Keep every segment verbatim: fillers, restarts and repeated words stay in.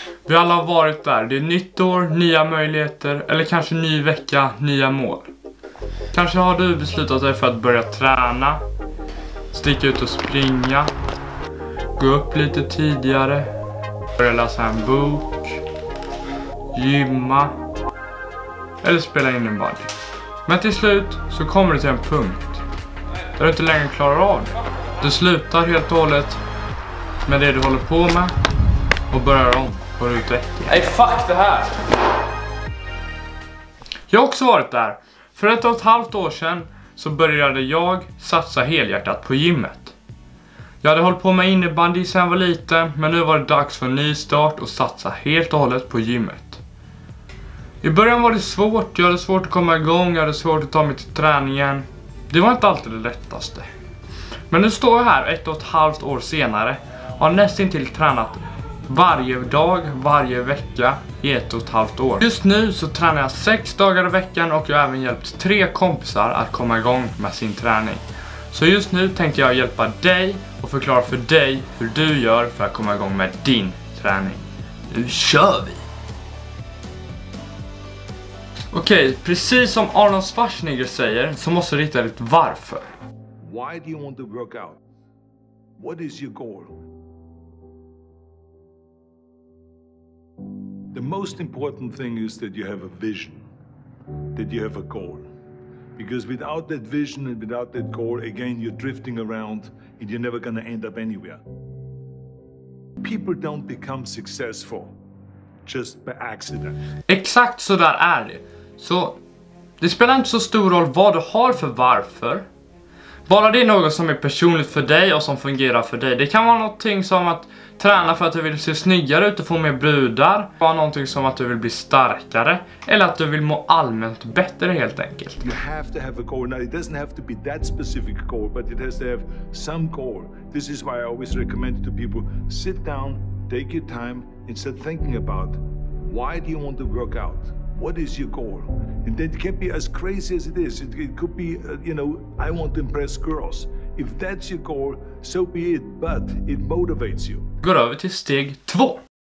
Vi alla har varit där. Det är nytt år, nya möjligheter eller kanske ny vecka, nya mål. Kanske har du beslutat dig för att börja träna, sticka ut och springa, gå upp lite tidigare, börja läsa en bok, gymma eller spela innebandy. Men till slut så kommer du till en punkt där du inte längre klarar av det. Du slutar helt och hållet med det du håller på med och börjar om på ruta ett igen. Nej, fuck det här! Jag har också varit där. För ett och ett halvt år sedan så började jag satsa helhjärtat på gymmet. Jag hade hållit på med innebandy sedan jag var liten, men nu var det dags för en ny start och satsa helt och hållet på gymmet. I början var det svårt, jag hade svårt att komma igång, jag hade svårt att ta mig till träningen. Det var inte alltid det lättaste. Men nu står jag här ett och ett halvt år senare och har nästan till tränat varje dag, varje vecka i ett och ett halvt år. Just nu så tränar jag sex dagar i veckan och jag har även hjälpt tre kompisar att komma igång med sin träning. Så just nu tänkte jag hjälpa dig och förklara för dig hur du gör för att komma igång med din träning. Nu kör vi! Okej, okay, precis som Arnold Schwarzenegger säger så måste du hitta ditt varför. Why do you want to work out? What is your goal? The most important thing is that you have a vision, that you have a goal. Because without that vision and without that goal, again, you're drifting around and you're never going to end up anywhere. People don't become successful just by accident. Exakt så där är det. Så det spelar inte så stor roll vad du har för varför. Bara det är något som är personligt för dig och som fungerar för dig. Det kan vara någonting som att träna för att du vill se snyggare ut och få mer brudar. Vara någonting som att du vill bli starkare. Eller att du vill må allmänt bättre helt enkelt. You have to have a goal. Now it doesn't have to be that specific goal, but it has to have some goal. This is why I always recommend to people, sit down, take your time and start thinking about why do you want to work out? What is your goal? And that can be as crazy as it is. It, it could be, uh, you know, I want to impress girls. If that's your goal, so be it, but it motivates you. Går över till steg två.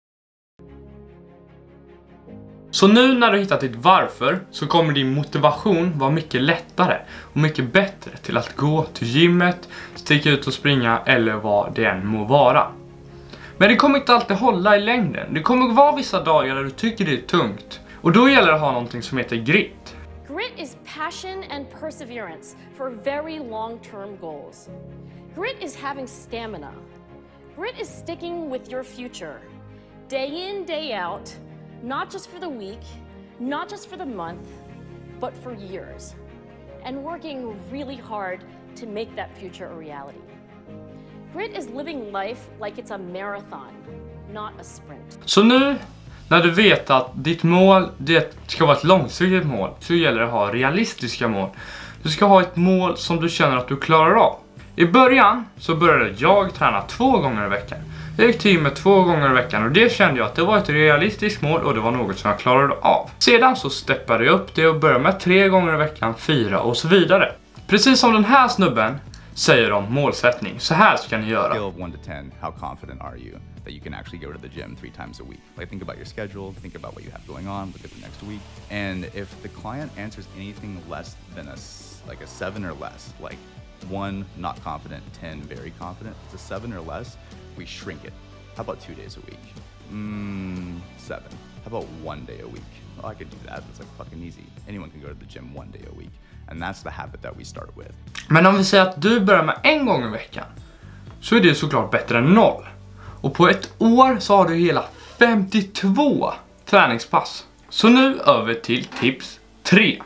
Så nu när du hittat ditt varför så kommer din motivation vara mycket lättare och mycket bättre till att gå till gymmet, sticka ut och springa eller vad det än må vara. Men det kommer inte alltid hålla i längden. Det kommer vara vissa dagar där du tycker det är tungt. Och då gäller det att ha någonting som heter grit. Grit is passion and perseverance for very long-term goals. Grit is having stamina. Grit is sticking with your future. Day in, day out. Not just for the week, not just for the month, but for years. And working really hard to make that future a reality. Grit is living life like it's a marathon, not a sprint. Så nu när du vet att ditt mål det ska vara ett långsiktigt mål, så gäller det att ha realistiska mål. Du ska ha ett mål som du känner att du klarar av. I början så började jag träna två gånger i veckan. Jag gick till gymmet två gånger i veckan och det kände jag att det var ett realistiskt mål och det var något som jag klarade av. Sedan så steppade jag upp det och började med tre gånger i veckan, fyra och så vidare. Precis som den här snubben säger om målsättning. Så här ska ni göra. Scale of one to ten, how confident are you that you can actually go to the gym three times a week? Like, think about your schedule, think about what you have going on, look at the next week. And if the client answers anything less than a, like a seven or less, like one, not confident, ten, very confident, if it's a seven or less, we shrink it. How about two days a week? Mm, seven. How about one day a week? Oh, I could do that. It's like fucking easy. Anyone can go to the gym one day a week. And that's the habit that we start with. Men om vi säger att du börjar med en gång i veckan, så är det såklart bättre än noll. Och på ett år så har du hela femtiotvå träningspass. Så nu över till tips tre.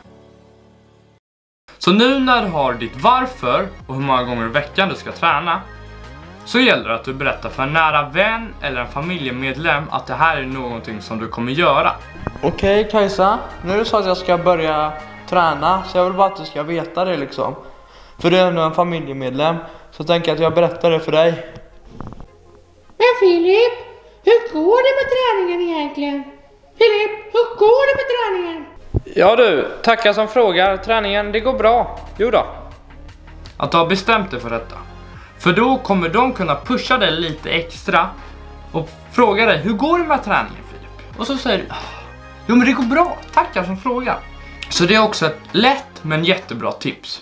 Så nu när du har ditt varför och hur många gånger i veckan du ska träna, så gäller det att du berättar för en nära vän eller en familjemedlem att det här är någonting som du kommer göra. Okej, okay, Kajsa, nu är det så att jag ska börja träna, så jag vill bara att du ska veta det liksom. För du är ändå en familjemedlem, så tänker jag att jag berättar det för dig. Men Filip, hur går det med träningen egentligen? Filip, hur går det med träningen? Ja du, tackar som frågar. Träningen, det går bra. Jo då. Att du har bestämt dig för detta. För då kommer de kunna pusha dig lite extra och frågar dig, hur går det med träningen, Filip? Och så säger du, jo men det går bra, tackar som frågar. Så det är också ett lätt men jättebra tips.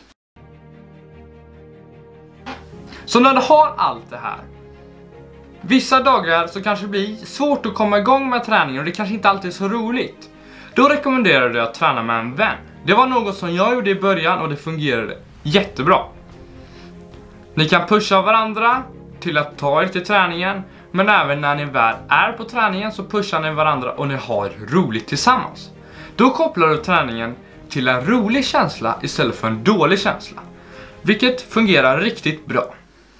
Så när du har allt det här, vissa dagar så kanske det blir svårt att komma igång med träningen och det kanske inte alltid är så roligt. Då rekommenderar jag att träna med en vän. Det var något som jag gjorde i början och det fungerade jättebra. Ni kan pusha varandra till att ta er till träningen, men även när ni väl är på träningen så pushar ni varandra och ni har roligt tillsammans. Då kopplar du träningen till en rolig känsla istället för en dålig känsla, vilket fungerar riktigt bra.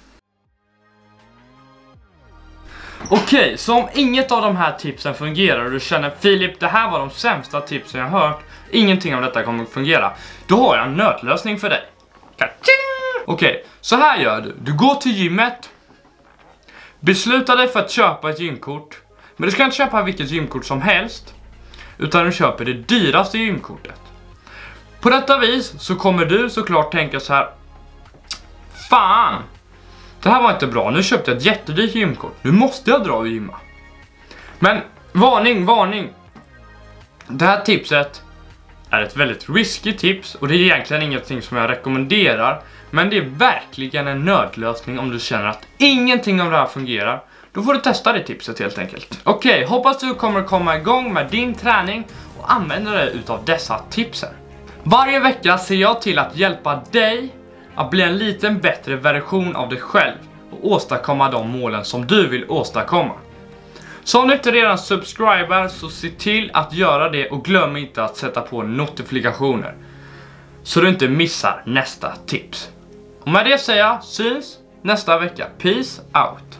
Okej, så om inget av de här tipsen fungerar och du känner, Filip, det här var de sämsta tipsen jag hört, ingenting av detta kommer att fungera, då har jag en nödlösning för dig. Okej, så här gör du. Du går till gymmet, beslutar dig för att köpa ett gymkort, men du ska inte köpa vilket gymkort som helst, utan du köper det dyraste gymkortet. På detta vis så kommer du såklart tänka så här, fan, det här var inte bra, nu köpte jag ett jättedyrt gymkort, nu måste jag dra och gymma. Men varning, varning, det här tipset är ett väldigt risky tips och det är egentligen ingenting som jag rekommenderar, men det är verkligen en nödlösning om du känner att ingenting av det här fungerar. Då får du testa det tipset helt enkelt. Okej, okay, hoppas du kommer komma igång med din träning och använda dig utav dessa tipsen. Varje vecka ser jag till att hjälpa dig att bli en liten bättre version av dig själv och åstadkomma de målen som du vill åstadkomma. Så om du inte redan subscriber så se till att göra det och glöm inte att sätta på notifikationer så du inte missar nästa tips. Och med det säger jag, syns nästa vecka. Peace out!